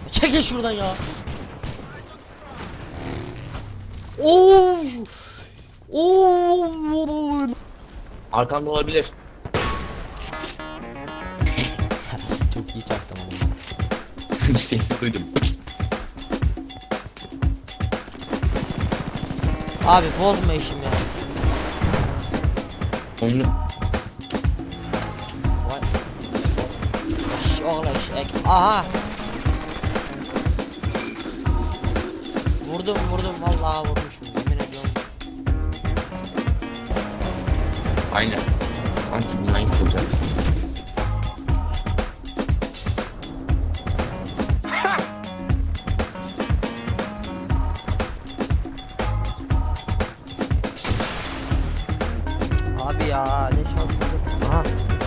Çekil şuradan ya. Oo! Oo! Arkanda olabilir. Çok iyi çaktım onu. Sesi duydum. Abi bozma işimi. Oyunu. Vay. Oğlan eşek. Aha. Vurdum vallahi vurmuşum yemin ediyorum. Aynen. Sanki binayı kuracak. Abi ya ne şanssızlık. Aha.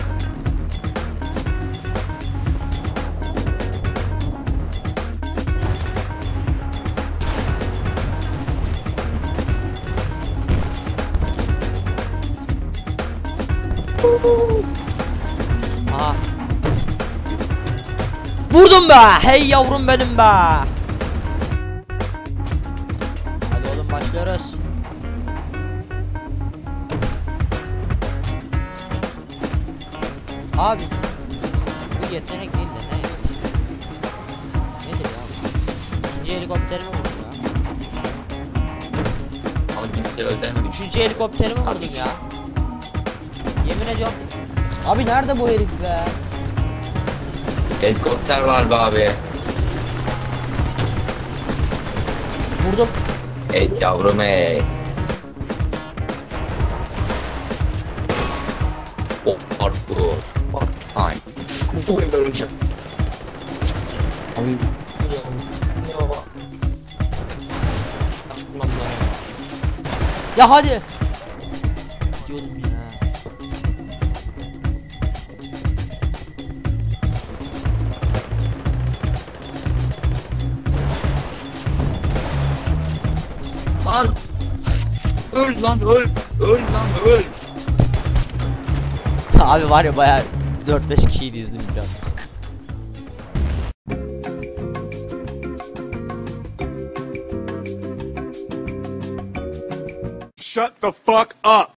Aha. Vurdum be. Hey yavrum benim be. Hadi oğlum başlıyoruz. Abi bu yetenek değil de ne? Nedir ya? İkinci helikopterimi vurdum ya. Ama kimse öldüremedi. Üçüncü helikopterimi vurdum ya. Yemin ediyorum. Abi nerede bu herif be? Helikopter var be abi. Vurdum. Ey yavrum ey. Oh parkur. Ay. Bu oyun önce. Abi. Ya hadi. Gidiyordum ya. Lan. Öl lan öl. Öl lan öl. Abi var ya bayağı 4-5 kişiyi dizdim biraz. Shut the fuck up.